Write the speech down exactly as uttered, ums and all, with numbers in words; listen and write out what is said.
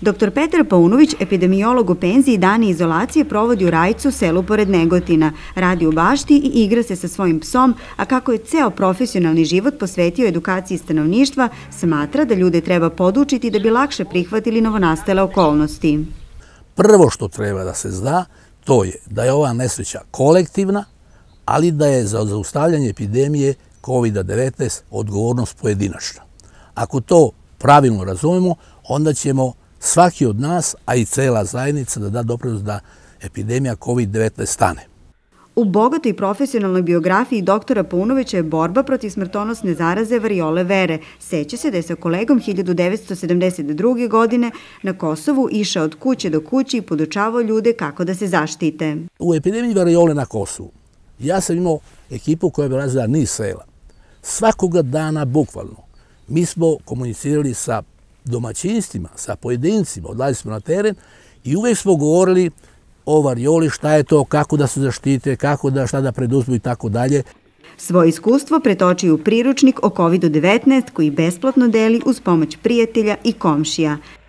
doktor Petar Paunović, epidemiolog u penziji, dane izolacije provodi u Rajcu, selu pored Negotina. Radi u bašti i igra se sa svojim psom, a kako je ceo profesionalni život posvetio edukaciji stanovništva, smatra da ljude treba podučiti da bi lakše prihvatili novonastale okolnosti. Prvo što treba da se zna, to je da je ova nesreća kolektivna, ali da je za zaustavljanje epidemije kovid devetnaest odgovornost pojedinačna. Ako to pravilno razumemo, onda ćemo svaki od nas, a i cela zajednica, da da doprinos da epidemija kovid devetnaest stane. U bogatoj profesionalnoj biografiji doktora Paunovića je borba protiv smrtonosne zaraze variole vere. Seća se da je sa kolegom hiljadu devetsto sedamdeset druge. godine na Kosovu išao od kuće do kuće i podučavao ljude kako da se zaštite. U epidemiji variole na Kosovu ja sam imao ekipu koja bi razvila niz sela. Svakoga dana, bukvalno, mi smo komunicirali sa domaćinstvima, sa pojedincima, odlazili smo na teren i uvijek smo govorili o varioli, šta je to, kako da se zaštite, kako da, šta da preduzmu i tako dalje. Svoje iskustvo pretočio u priručnik o kovidu devetnaest koji besplatno deli uz pomoć prijatelja i komšija.